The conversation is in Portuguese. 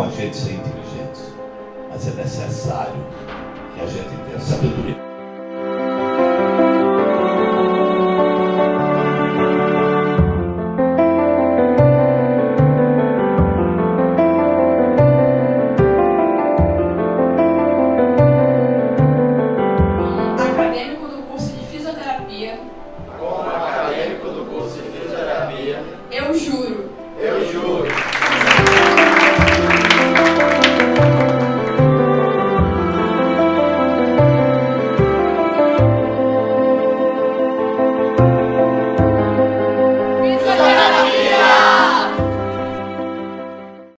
bom a gente ser inteligente, mas é necessário que a gente tenha sabedoria.